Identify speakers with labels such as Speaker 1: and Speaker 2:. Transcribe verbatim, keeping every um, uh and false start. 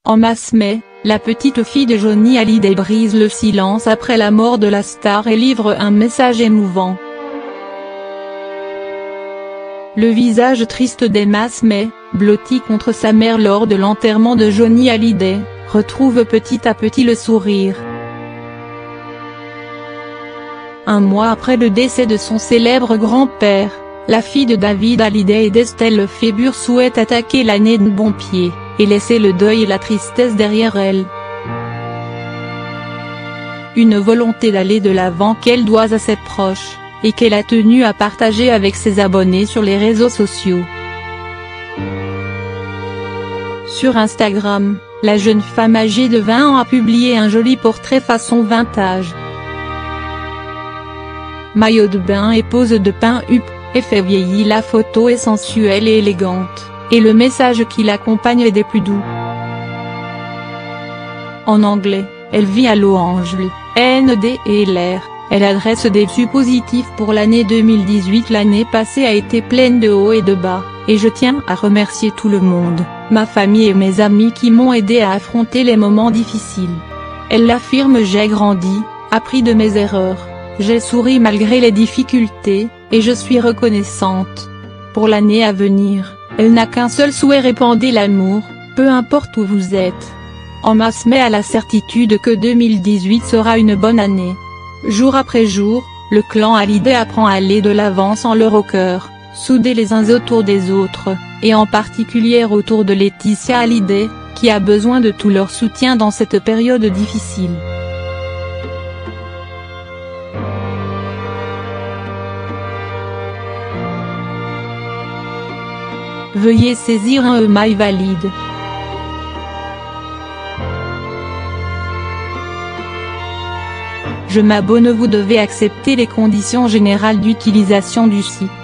Speaker 1: En masse mai, la petite fille de Johnny Hallyday brise le silence après la mort de la star et livre un message émouvant. Le visage triste d'Emma Smith, blotti contre sa mère lors de l'enterrement de Johnny Hallyday, retrouve petit à petit le sourire. Un mois après le décès de son célèbre grand-père, la fille de David Hallyday et d'Estelle Lefébure souhaite attaquer l'année de bon pied, et laisser le deuil et la tristesse derrière elle. Une volonté d'aller de l'avant qu'elle doit à ses proches, et qu'elle a tenu à partager avec ses abonnés sur les réseaux sociaux. Sur Instagram, la jeune femme âgée de vingt ans a publié un joli portrait façon vintage. Maillot de bain et pose de pin-up, effet vieilli. La photo est sensuelle et élégante, et le message qui l'accompagne est des plus doux. En anglais, elle vit à Los Angeles, N D et L R, elle adresse des vœux positifs pour l'année deux mille dix-huit. L'année passée a été pleine de hauts et de bas, et je tiens à remercier tout le monde, ma famille et mes amis qui m'ont aidé à affronter les moments difficiles. Elle l'affirme: j'ai grandi, appris de mes erreurs, j'ai souri malgré les difficultés, et je suis reconnaissante. Pour l'année à venir, elle n'a qu'un seul souhait: répandre l'amour, peu importe où vous êtes. Emma Smith a la certitude que deux mille dix-huit sera une bonne année. Jour après jour, le clan Hallyday apprend à aller de l'avant sans leur au cœur, soudés les uns autour des autres, et en particulier autour de Laetitia Hallyday, qui a besoin de tout leur soutien dans cette période difficile. Veuillez saisir un email valide. Je m'abonne. Vous devez accepter les conditions générales d'utilisation du site.